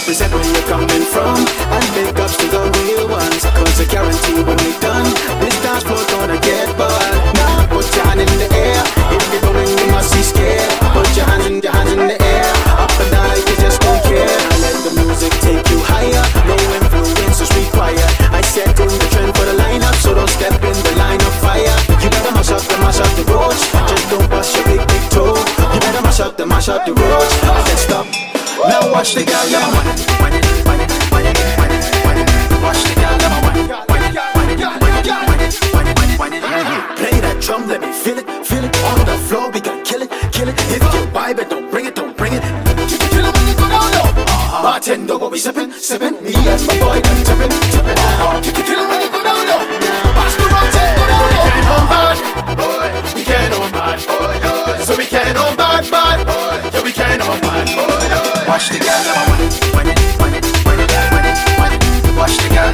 represent where you're coming from, and big ups to the real ones, cause I guarantee when we done, this dance floor gonna get bad. Now put your hand in the air, if you're going you must be scared. Put your hands in the air, up and down like you just don't care. I let the music take you higher, no influence is required. I set in the trend for the lineup, so don't step in the line of fire. You better mash up the roads, just don't bust your big toe. You better mash up the roads, I can't stop. Now watch the girl, yeah. Watch the girl, yeah. Play that drum, let me feel it on the floor. We gon' kill it. If you vibe it, don't bring it. Kill it when you go down low. Bartender, what we sippin'? Me and my boy, done tippin'. Kill it when you go down low. Pass the rotate, go down low. We can't on bad, so we can't on bad, yeah, we can't on bad. Watch the girl, watch the girl,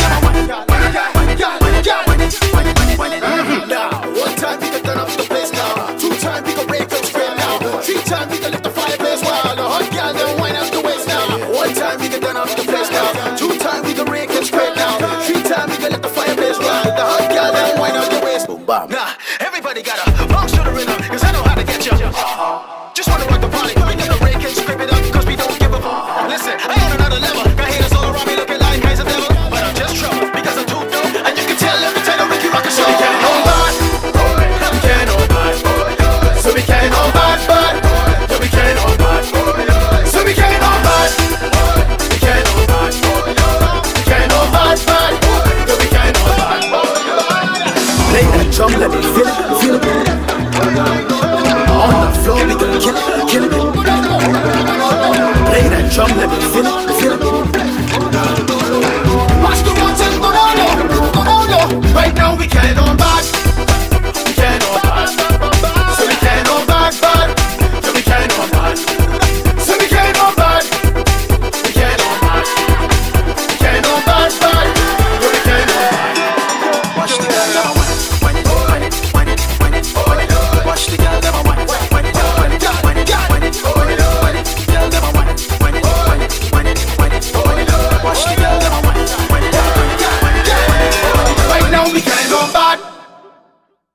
now, one time we can turn up the place now. 2 times we can break up straight now. 3 times we can lift the fireplace while the hot girl then wind up the waist now. 1 time we can turn up the place now. 2 times we can break up straight now. 3 times we can lift the fireplace while the hot girl then wind up the waist. Boom bam. Nah, everybody got a bounce to the rhythm, cause I know how to get you. Just wanna rock the party, we gonna break it, scrape it up, cause we don't give a fuck. Listen, I on another level, got haters all around me looking like guys a devil, but I'm just trouble, because I'm too dope, and you can tell every time I Ricky rock a show. We can't hold back, we can't hold back, so we can't hold back, yeah, we can't hold back, so we can't hold back, we can't hold back, we can't hold back, yeah, we can't hold back. Play that drum, let me feel it. On the floor, we gonna kill it. Play that drum, let me feel it.